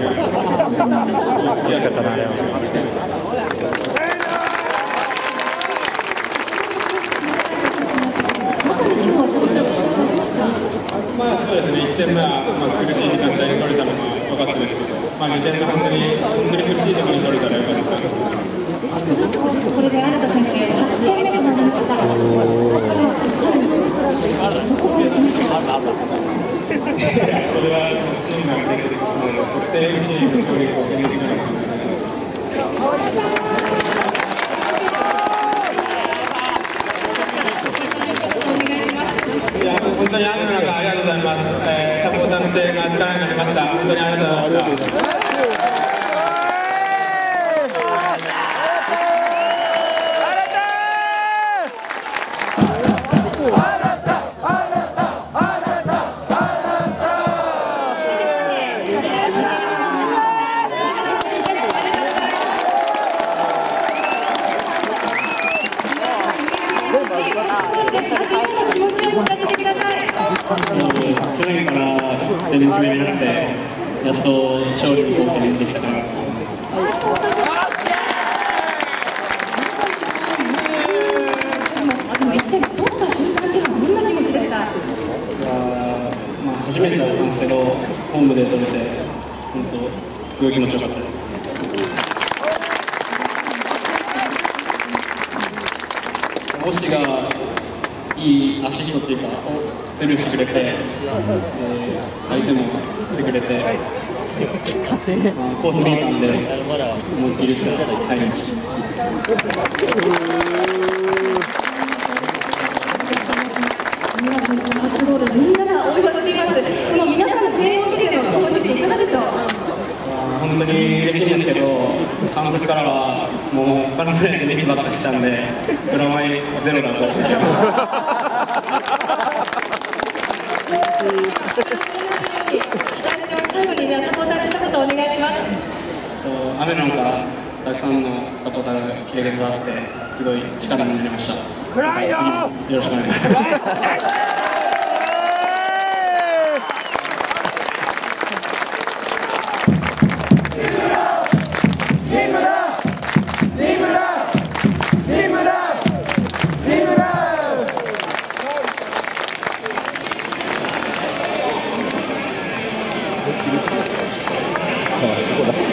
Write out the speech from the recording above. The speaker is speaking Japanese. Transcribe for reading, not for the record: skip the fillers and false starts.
かったな、あれは。 まあそうですね、1点目は苦しい時間帯に取れたのが良かったですけど、2点目本当に苦しいところに取れたら良かったと思います。 これで新田選手8点目となりました。これはチームができて、得点チームの勝利を決めていかなきゃいけない。本当に雨の中ありがとうございます。サポーターの声援が力になりました。本当にありがとうございました。去年から点決めになって、やっと勝利に貢献できたかなと思います。 取った瞬間ってどんな気持ちでした？ 初めてだったんですけど、ホームで取れて、本当すごい気持ちよかったです。星がいいアシストっていうか、スルーしてくれて、相手も釣ってくれて、コース見えたんで、思いっきり入りました。 初ゴール、みんながお祝いしています。この皆さんの声援を見ての正直いかがでしょう？ 本当に嬉しいんですけど、監督からはもう他のプレーでミスばっかしたんで、プラマイゼロだぞって。 最後にサポーターの一言お願いします。 雨の中、たくさんのサポーターが来てくださって、すごい力になりました。次もよろしくお願いします。 ここだ。